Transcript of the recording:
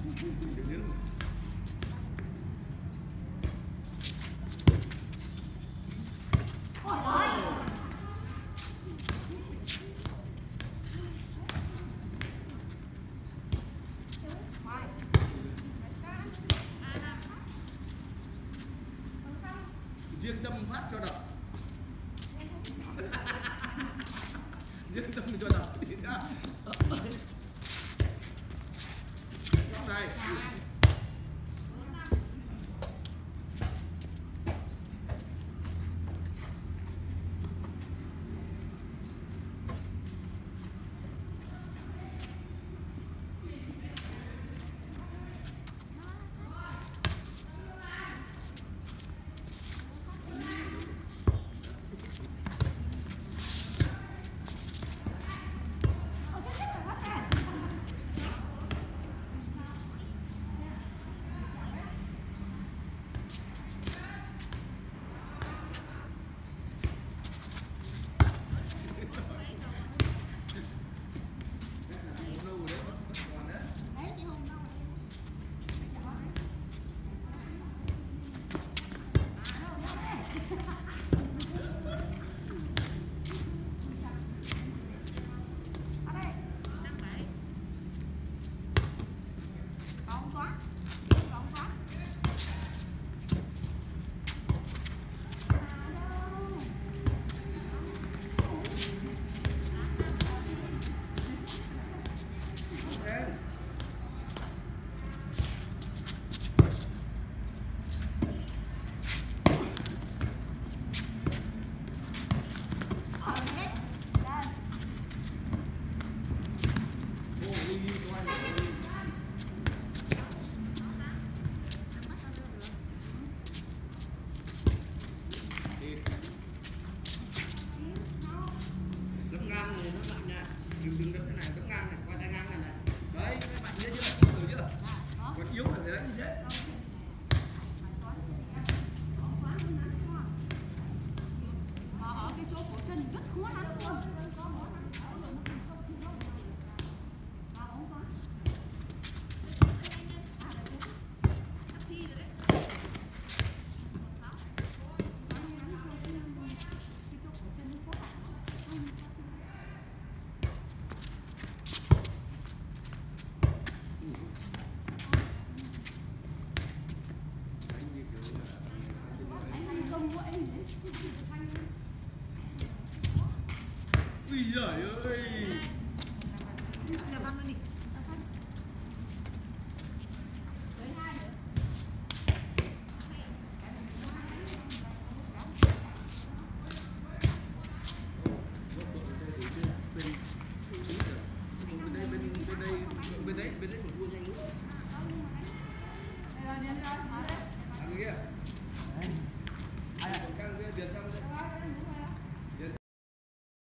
Riêng tâm phát cho đập. Riêng tâm cho đập thì ra. Này. Đừng đánh cái này, đánh ngang này, qua tay ngang này này. Đấy, cái mạnh thế chưa? Từ chưa? Còn yếu là phải đánh như thế. Mà ở cái chỗ cổ chân rất khó đánh luôn. Ui giời ơi. Làm ăn luôn đi. Bên đấy một đua nhanh nữa. Ăn kia. Ai còn căng kia, điền căng kia.